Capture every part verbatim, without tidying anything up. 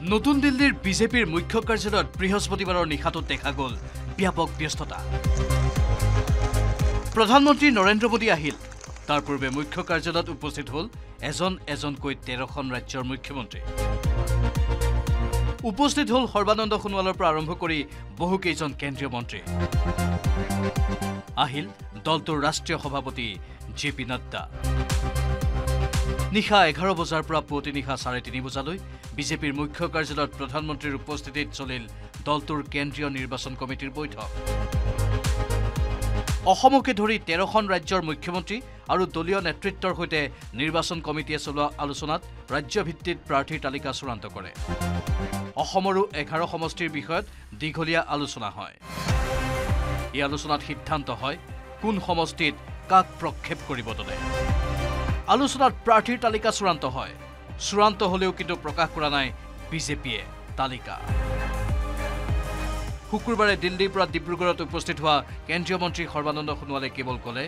নতুন দিল্লীৰ বিজেপিৰ মুখ্য কাৰ্যালয়ত বৃহস্পতিবাৰৰ নিশাটো দেখা গ'ল ব্যাপক ব্যস্ততা। প্ৰধানমন্ত্ৰী নৰেন্দ্ৰ মোদী আহিল। তাৰ পূৰ্বে মুখ্য কাৰ্যালয়ত উপস্থিত হ'ল এজন এজনকৈ তেৰখন ৰাজ্যৰ মুখ্যমন্ত্ৰী। উপস্থিত হ'ল সৰ্বানন্দ সোণোৱালৰ পৰা আৰম্ভ কৰি বহু কেইজন কেন্দ্ৰীয় মন্ত্ৰী। আহিল দলটোৰ ৰাষ্ট্ৰীয় সভাপতি জে পি নাড্ডা। নিশা এঘাৰ বজাৰ পৰা পুৱতি নিশা চাৰে তিনি বজালৈ বিজেপিৰ মুখ্য কাৰ্যালয়ত প্ৰধানমন্ত্ৰীৰ উপস্থিতিত চলিল দলটোৰ কেন্দ্ৰীয় নিৰ্বাচন কমিটিৰ বৈঠক। অসমকে ধৰি তেৰখন ৰাজ্যৰ মুখ্যমন্ত্ৰী আৰু দলীয় নেতৃত্বৰ সৈতে নিৰ্বাচন কমিটিয়ে চলোৱা আলোচনাত ৰাজ্যভিত্তিত প্ৰাৰ্থীৰ তালিকা চূড়ান্ত কৰে। অসমৰো এঘাৰ সমষ্টিৰ বিষয়ত দীঘলীয়া আলোচনা হয়। এই আলোচনাত সিদ্ধান্ত হয় কোন সমষ্টিত কাক প্ৰক্ষেপ কৰিব দলে। আলোচনাত প্ৰাৰ্থীৰ তালিকা চূড়ান্ত হয়। চূড়ান্ত হলেও কিন্তু প্ৰকাশ কৰা নাই বিজেপিয়ে তালিকা। শুকুৰবাৰে দিল্লীৰ পৰা ডিব্ৰুগড়ত উপস্থিত হোৱা কেন্দ্ৰীয় মন্ত্ৰী সৰ্বানন্দ সোণোৱালে কেৱল ক'লে,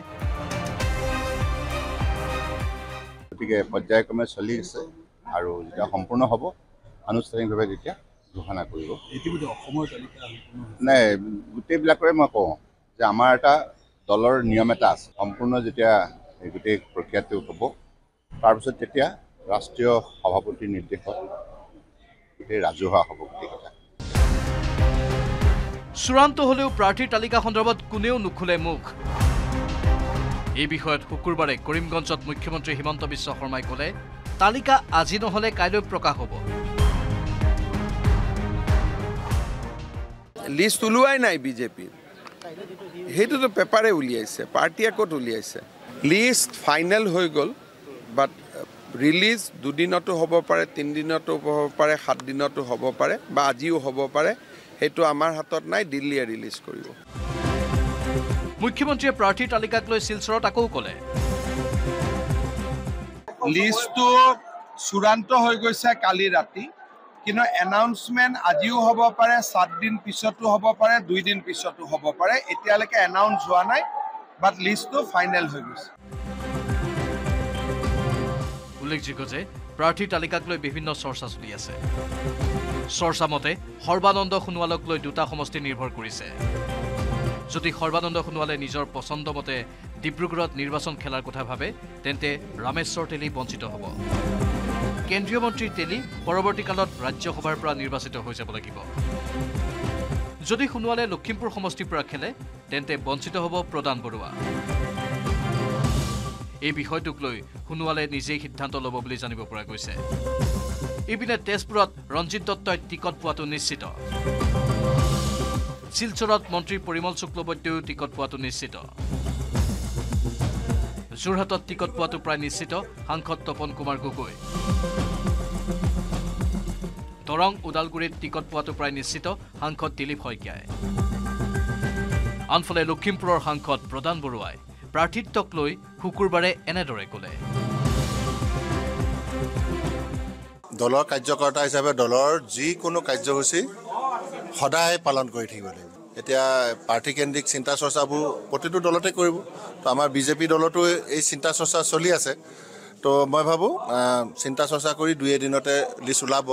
গতিকে পৰ্যায়ক্ৰমে চলি আছে আৰু যেতিয়া সম্পূৰ্ণ হ'ব আনুষ্ঠানিকভাৱে তেতিয়া ঘোষণা কৰিব। ইতিমধ্যে অসমৰ তালিকা নাই, গোটেইবিলাকৰে মই কওঁ যে আমাৰ এটা দলৰ নিয়ম এটা আছে। সম্পূৰ্ণ যেতিয়া এই গোটেই প্ৰক্ৰিয়াটো হ'ব তাৰপিছত তেতিয়া ৰাষ্ট্ৰীয় সভাপতিৰ নিৰ্দেশত গোটেই ৰাজহুৱা হ'ব গোটেই কথা। চূড়ান্ত হলেও প্ৰাৰ্থীৰ তালিকা সন্দৰ্ভত কোনেও নুখুলে মুখ। এই বিষয়ত শুকুৰবাৰে কৰিমগঞ্জত মুখ্যমন্ত্ৰী হিমন্ত বিশ্ব শৰ্মাই ক'লে, তালিকা আজি নহলে কাইলৈ প্ৰকাশ হ'ব। লিষ্ট উলিয়াই নাই বিজেপিৰ, সেইটোতো পেপাৰে উলিয়াইছে, পাৰ্টীয়ে ক'ত উলিয়াইছে। লিষ্ট ফাইনেল হৈ গ'ল, বাট ৰিলিজ দুদিনতো হ'ব পাৰে, তিনিদিনতো হ'ব পাৰে, সাত দিনতো হ'ব পাৰে বা আজিও হ'ব পাৰে। সেইটো আমাৰ হাতত নাই, দিল্লীয়ে ৰিলিজ কৰিব। মুখ্যমন্ত্ৰীয়ে প্ৰাৰ্থীৰ তালিকাক লৈ শিলচৰত আকৌ ক'লে, লিষ্টটো চূড়ান্ত হৈ গৈছে কালি ৰাতি, কিন্তু এনাউন্সমেণ্ট আজিও হ'ব পাৰে, সাত দিন পিছতো হ'ব পাৰে, দুই দিন পিছতো হ'ব পাৰে। এতিয়ালৈকে এনাউন্স হোৱা নাই, বাট লিষ্টটো ফাইনেল হৈ গৈছে। উল্লেখযোগ্য যে প্ৰাৰ্থীৰ তালিকাক লৈ বিভিন্ন চৰ্চা চলি আছে। চৰ্চা মতে সৰ্বানন্দ সোণোৱালক লৈ দুটা সমষ্টি নিৰ্ভৰ কৰিছে। যদি সৰ্বানন্দ সোণোৱালে নিজৰ পচন্দ মতে ডিব্ৰুগড়ত নিৰ্বাচন খেলাৰ কথা ভাবে, তেন্তে ৰামেশ্বৰ তেলী বঞ্চিত হ'ব। কেন্দ্ৰীয় মন্ত্ৰী তেলী পৰৱৰ্তীকালত ৰাজ্যসভাৰ পৰা নিৰ্বাচিত হৈ যাব লাগিব। যদি সোণোৱালে লখিমপুৰ সমষ্টিৰ পৰা খেলে, তেন্তে বঞ্চিত হ'ব প্ৰদান বৰুৱা। এই বিষয়টোক লৈ সোণোৱালে নিজেই সিদ্ধান্ত ল'ব বুলি জানিব পৰা গৈছে। ইপিনে তেজপুৰত ৰঞ্জিত দত্তই টিকট পোৱাটো নিশ্চিত। শিলচৰত মন্ত্ৰী পৰিমল শুক্লবৈদ্যও টিকট পোৱাটো নিশ্চিত। যোৰহাটত টিকট পোৱাটো প্ৰায় নিশ্চিত সাংসদ তপন কুমাৰ গগৈ। দৰং ওদালগুৰিত টিকট পোৱাটো প্ৰায় নিশ্চিত সাংসদ দিলীপ শইকীয়াই। আনফালে লখিমপুৰৰ সাংসদ প্ৰদান বৰুৱাই প্ৰাৰ্থিত্বক লৈ শুকুৰবাৰে এনেদৰে ক'লে, দলৰ কাৰ্যকৰ্তা হিচাপে দলৰ যিকোনো কাৰ্যসূচী সদায় পালন কৰি থাকিব লাগিব। এতিয়া প্ৰাৰ্থীকেন্দ্ৰিক চিন্তা চৰ্চাবোৰ প্ৰতিটো দলতে কৰিব। তো আমাৰ বিজেপি দলতো এই চিন্তা চৰ্চা চলি আছে। তো মই ভাবোঁ চিন্তা চৰ্চা কৰি দুই এদিনতে লিষ্ট ওলাব।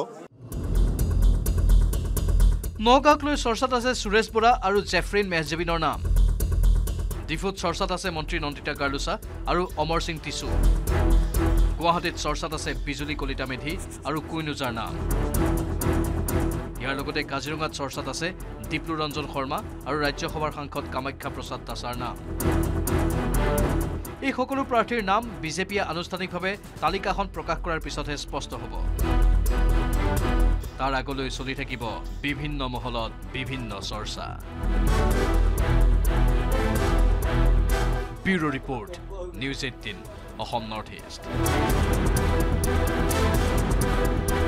নগাঁৱক লৈ চৰ্চাত আছে সুৰেশ বৰা আৰু জেফ্ৰিন মেহজেবিনৰ নাম। ডিফুত চৰ্চাত আছে মন্ত্ৰী নন্দিতা গাৰ্লুচা আৰু অমৰ সিং টিছু। গুৱাহাটীত চৰ্চাত আছে বিজুলী কলিতা মেধি আৰু কুইনুজাৰ নাম। ইয়াৰ লগতে কাজিৰঙাত চৰ্চাত আছে দীপলু ৰঞ্জন শৰ্মা আৰু ৰাজ্যসভাৰ সাংসদ কামাখ্যা প্ৰসাদ দাসাৰ নাম। এই সকলো প্ৰাৰ্থীৰ নাম বিজেপিয়ে আনুষ্ঠানিকভাৱে তালিকাখন প্ৰকাশ কৰাৰ পিছতহে স্পষ্ট হ'ব। তাৰ আগলৈ চলি থাকিব বিভিন্ন মহলত বিভিন্ন চৰ্চা। Bureau report, news eighteen Assam north east.